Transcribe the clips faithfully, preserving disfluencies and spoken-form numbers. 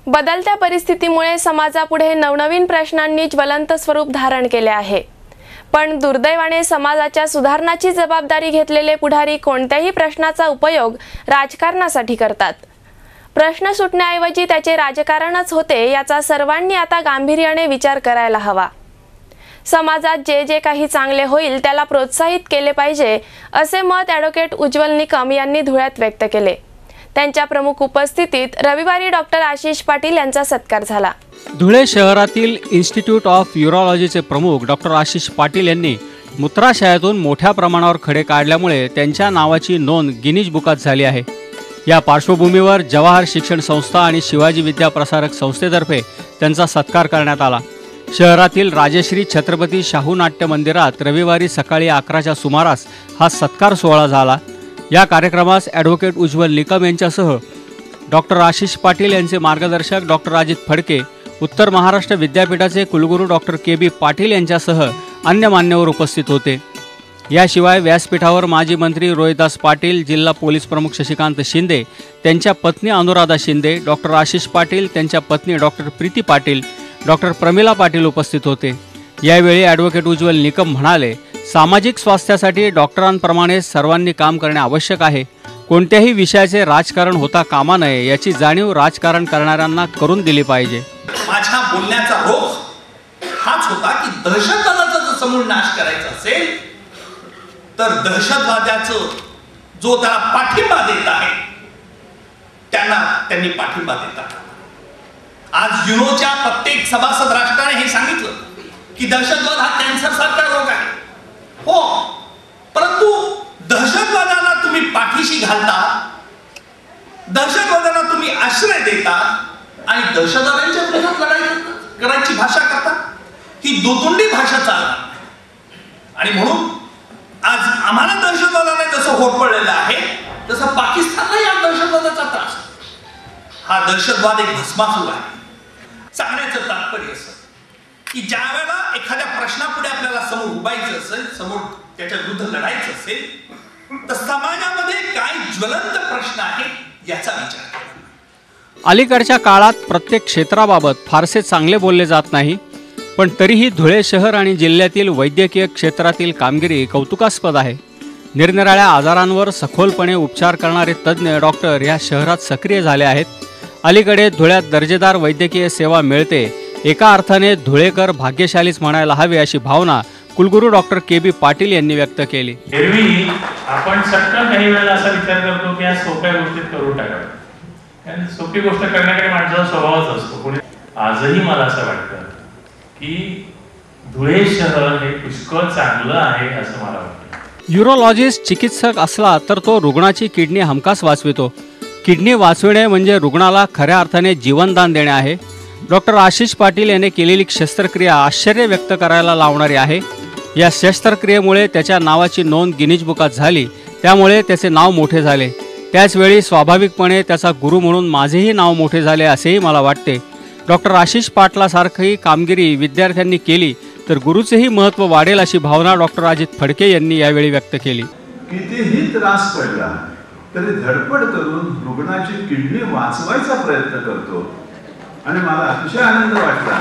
बदलत्या परिस्थितीमुळे समाजापुढे नवनवीन प्रश्नांनी ज्वलंत स्वरूप धारण केले आहे। पण दुर्दैवाने समाजाच्या सुधारणाची जबाबदारी घेतलेले पुढारी कोणत्याही प्रश्नाचा उपयोग राजकारणासाठी करतात। प्रश्न सुटण्याऐवजी त्याचे राजकारणच होते याचा सर्वांनी आता गांभीर्याने विचार करायला हवा। समाजात जे जे काही चांगले होईल त्याला प्रोत्साहित केले पाहिजे असे मत ॲडव्होकेट उज्ज्वल निकम यांनी धुळ्यात व्यक्त केले। त्यांच्या प्रमुख उपस्थितीत रविवारी डॉक्टर आशिष पाटील यांचा सत्कार झाला। धुळे शहरातील इन्स्टिट्यूट ऑफ यूरोलॉजीचे प्रमुख डॉक्टर आशिष पाटील यांनी मूत्राशयातून मोठ्या प्रमाणावर खडे काढल्यामुळे त्यांच्या नावाची नोंद गिनीज बुकात झाली आहे। या पार्श्वभूमीवर जवाहर शिक्षण संस्था आणि शिवाजी विद्या प्रसारक संस्थेतर्फे त्यांचा सत्कार करण्यात आला। शहरातील राजश्री छत्रपती शाहू नाट्य मंदिरात रविवारी सकाळी अकराच्या सुमारास हा सत्कार सोहळा झाला। या कार्यक्रमास ॲडव्होकेट उज्ज्वल निकम यांच्यासह डॉक्टर आशिष पाटील यांचे मार्गदर्शक डॉक्टर अजित फडके, उत्तर महाराष्ट्र विद्यापीठाचे कुलगुरू डॉक्टर के बी पाटील यांच्यासह अन्य मान्यवर उपस्थित होते। याशिवाय व्यासपीठावर माजी मंत्री रोहिदास पाटील, जिल्हा पोलीस प्रमुख शशिकांत शिंदे, त्यांच्या पत्नी अनुराधा शिंदे, डॉक्टर आशिष पाटील, त्यांच्या पत्नी डॉक्टर प्रीती पाटील, डॉक्टर प्रमिला पाटील उपस्थित होते। यावेळी ॲडव्होकेट उज्ज्वल निकम म्हणाले, सामाजिक स्वास्थ्यासाठी डॉक्टरांप्रमाणे सर्वांनी काम करणे आवश्यक आहे। कोणत्याही विषयाचे राजकारण होता कामा नये याची जाणीव राजकारण करणाऱ्यांना करून दिली पाहिजे। माझ्या बोलण्याचा रोख हाच होता की दहशतवादाचा जर समूळ नाश करायचा असेल तर दहशतवादाचं जो त्याला पाठिंबा देत आहे त्यांना त्यांनी पाठिंबा देता। आज युनोच्या प्रत्येक सभासद राष्ट्राने हे सांगितलं की दहशतवाद हा कॅन्सर सारखा रोग आहे। हो, परंतु दहशतवादाला तुम्ही पाठीशी घालता, दहशतवादाला तुम्ही आश्रय देता आणि दहशतवाद्यांच्या विरोधात लढाई करायची भाषा करता, ही दोतोंडी भाषा चालणार। आणि म्हणून आज आम्हाला दहशतवादाने जसं होरपळलेलं आहे तसं पाकिस्तानला या दहशतवादाचा त्रास। हा दहशतवाद एक भस्मासुर आहे। सांगण्याचं तात्पर्य असं की ज्या वेळेला एखाद्या प्रश्नापुढे आपल्याला समोर उभायचं असेल, समोर त्याच्या विरुद्ध लढायचं असेल तर समाजामध्ये काय ज्वलंत प्रश्न आहे याचा विचार करा। अलीकडच्या काळात प्रत्येक क्षेत्राबाबत फारसे चांगले बोलले जात नाही, पण तरीही धुळे शहर आणि जिल्ह्यातील वैद्यकीय क्षेत्रातील कामगिरी कौतुकास्पद आहे। निरनिराळ्या आजारांवर सखोलपणे उपचार करणारे तज्ज्ञ डॉक्टर या शहरात सक्रिय झाले आहेत। अलीकडे धुळ्यात दर्जेदार वैद्यकीय सेवा मिळते, एका अर्थाने धुळेकर भाग्यशालीच म्हणायला हवे अशी भावना कुलगुरू डॉक्टर के बी पाटील यांनी व्यक्त केली। एरवी आपण सटकन काही वेळेला असा विचार करतो की या सोप्या गोष्टीत करून टाकावे, कारण सोपी गोष्ट करण्याकडे माणसाचा स्वभावच असतो। कोणी आजही मला असं वाटतं की धुळे शहर हे पुष्कळ चांगलं आहे असं मला वाटतं। यूरोलॉजिस्ट चिकित्सक असला तर तो रुग्णाची किडनी हमखास वाचवितो। किडनी वाचविणे म्हणजे रुग्णाला खऱ्या अर्थाने जीवनदान देणे आहे। डॉक्टर आशिष पाटील यांनी केलेली शस्त्रक्रिया आश्चर्य व्यक्त करायला लावणारी आहे। या शस्त्रक्रियेमुळे त्याच्या नावाची नोंद गिनीज बुकात झाली, त्यामुळे त्याचे नाव मोठे झाले। त्याचवेळी स्वाभाविकपणे त्याचा गुरु म्हणून माझेही नाव मोठे झाले असेही मला वाटते। डॉक्टर आशिष पाटलासारखी कामगिरी विद्यार्थ्यांनी केली तर गुरुचेही महत्त्व वाढेल अशी भावना डॉक्टर अजित फडके यांनी यावेळी व्यक्त केली। कितीही त्रास पडला तरी धडपड करून रुग्णाची किडनी वाचवायचा प्रयत्न करतो आणि मला अतिशय आनंद वाटला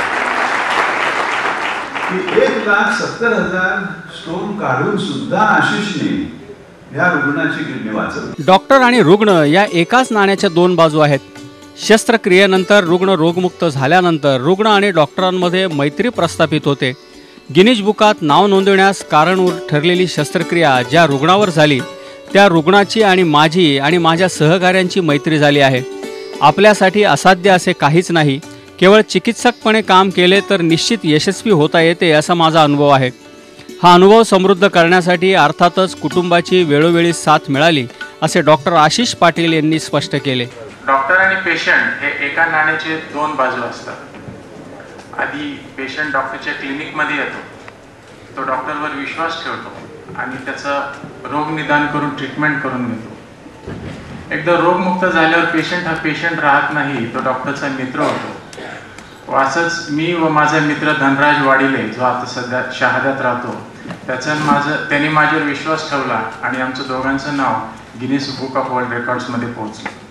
की एक लाख सत्तर हजार स्टोन काढून सुद्धा आशिषने या रुग्णाची किडनी वाचवली। डॉक्टर आणि रुग्ण या एकाच नाण्याच्या दोन बाजू आहेत। शस्त्रक्रियेनंतर रुग्ण रोगमुक्त झाल्यानंतर रुग्ण आणि डॉक्टरांमध्ये मैत्री प्रस्थापित होते। गिनीज बुकात नाव नोंदवण्यास कारणीभूत ठरलेली शस्त्रक्रिया ज्या रुग्णावर झाली त्या रुग्णाची आणि माझी आणि माझ्या सहकाऱ्यांची मैत्री झाली आहे। आपल्यासाठी असाध्य असे काहीच नाही, केवळ चिकित्सकपणे काम केले तर निश्चित यशस्वी होता येते असा माझा अनुभव आहे। हा अनुभव समृद्ध करण्यासाठी अर्थातच कुटुंबाची वेळोवेळी साथ मिळाली असे डॉक्टर आशिष पाटील यांनी स्पष्ट केले। डॉक्टर आणि पेशंट हे एका नाण्याचे दोन बाजू असतात। आधी पेशंट डॉक्टरच्या क्लिनिकमध्ये येतो, तो डॉक्टरवर विश्वास ठेवतो आणि त्याचं रोग निदान करून ट्रीटमेंट करून घेतो। एकदा रोगमुक्त झाल्यावर पेशंट हा पेशंट राहत नाही, तो डॉक्टरचा मित्र होतो। असंच मी व माझा मित्र धनराज वाडिले जो आता सध्या शहाद्यात राहतो, त्याचा माझं त्यांनी माझ्यावर विश्वास ठेवला आणि आमचं दोघांचं नाव गिनीज बुक ऑफ वर्ल्ड रेकॉर्ड्समध्ये पोहोचलं।